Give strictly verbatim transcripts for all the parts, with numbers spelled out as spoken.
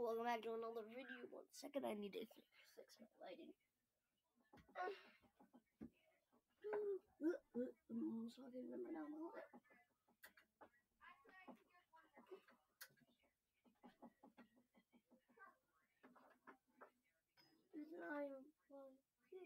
welcome back to another video. One second, I need to fix my lighting. So I can remember now. It's not even fun.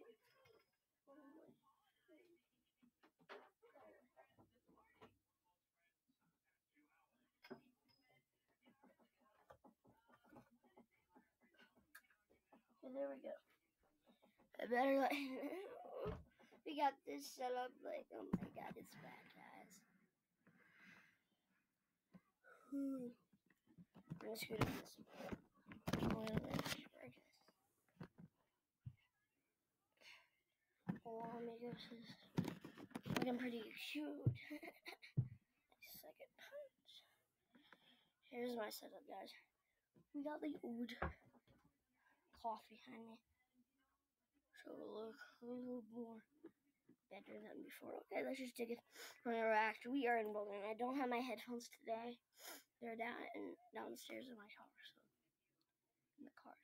And there we go. I better like we got this set up like, oh my god, it's bad, guys. Hmm. I'm just gonna do this. Oh, let me go to this. Looking pretty cute. Second punch. Here's my setup, guys. We got the old cloth behind me. So it'll look a little more better than before. Okay, let's just take it from the rack. We are in Bowling. I don't have my headphones today. They're down and downstairs in my car. So in the car.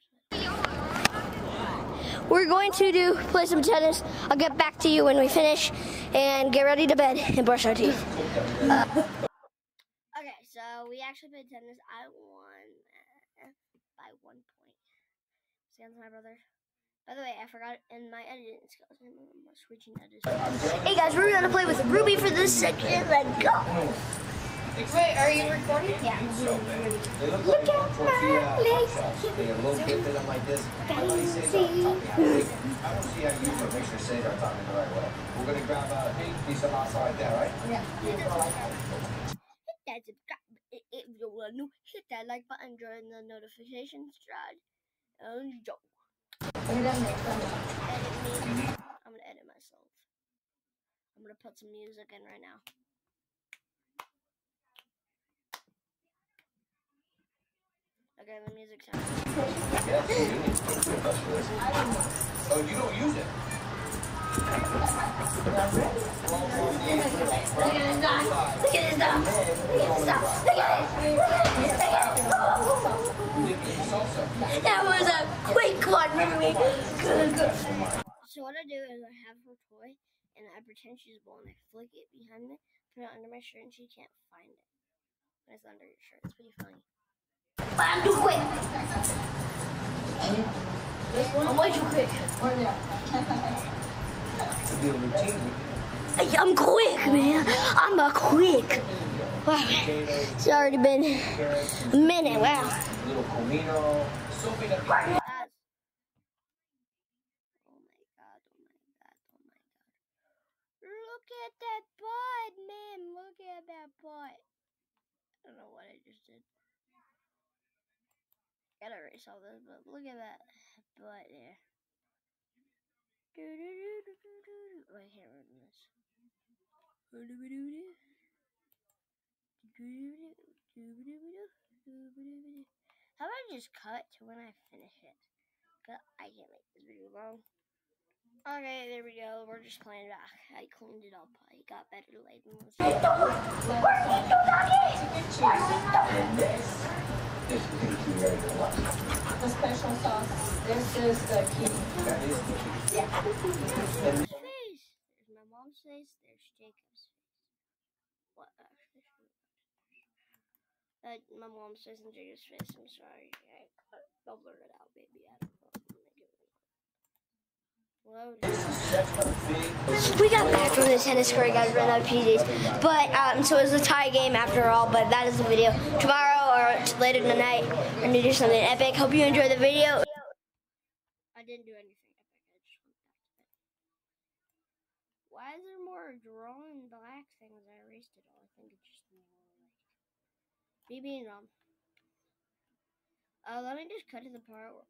So. We're going to do play some tennis. I'll get back to you when we finish and get ready to bed and brush our teeth. Uh, okay, so we actually played tennis. I won uh, by one point. Against my brother. By the way, I forgot in my editing skills. I'm switching editors. Hey guys, we're gonna play with Ruby for this section. Let's go. Wait, are you recording? Yeah. So Look at my legs. They're a little bit that I'm like this. I don't see how you can make sure say they're talking the right way. We're gonna grab a big piece of masa right there, right? Yeah. Hit that subscribe. If you want to hit that like button during the notification stride. And go. I'm gonna edit myself. I'm gonna put some music in right now. Okay, the music sounds. Yes, you do need to take the bus for this. Oh, you don't use it? Look at this dog. Look at this dog. Look at this dog. Look at it. That was a quick one for me. So what I do is I have her toy and I pretend she's a ball and I flick it behind me, put it under my shirt and she can't find it. When it's under your shirt. It's pretty funny. But I'm too quick. I'm way too quick. I'm quick, man. I'm a quick. Wow. It's already been a minute. Wow. Little comino. So big up. Oh my god. Oh my god. Oh my god. Look at that butt, man. Look at that butt. I don't know what I just did. Gotta erase all this, but look at that butt there. Oh, I can't remember this. How about I just cut to when I finish it? Cause I can't make this video long. Okay, there we go. We're just playing back. I cleaned it up. I got better lighting. The special sauce. This is the key. That is the key. Yeah. There's my mom's face. There's Jacob's face. What actually? Uh, my mom's face and Jacob's face. I'm sorry. I, I'll blur it out, baby. I don't know. We got back from the tennis court, guys. Ran out of P Js, but um, so it was a tie game after all. But that is the video. Tomorrow or later tonight, we're gonna do something epic. Hope you enjoyed the video. I didn't do anything epic. I just went back to bed. Why is there more drawn black things? I erased it all. I think it's just more like B B and Rom. Uh, let me just cut to the part where.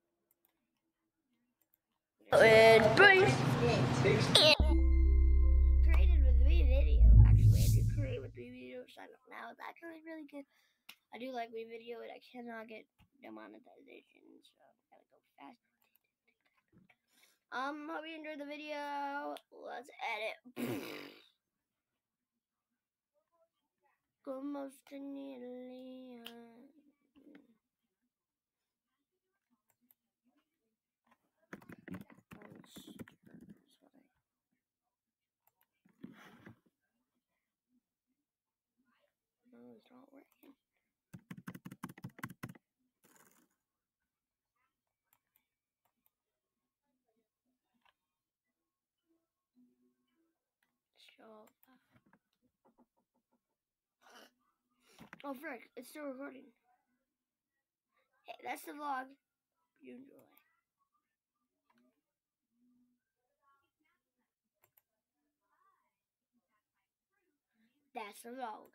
With Bruce and created with Wii Video. Actually, I do create with Wii Video, so I don't know. It's actually really good. I do like Wii Video, and I cannot get demonetization, so I gotta go fast. Um, hope you enjoyed the video. Let's edit. Como it's not working. Show. Oh frick, it's still recording. Hey, that's the vlog. You enjoy. That's the vlog.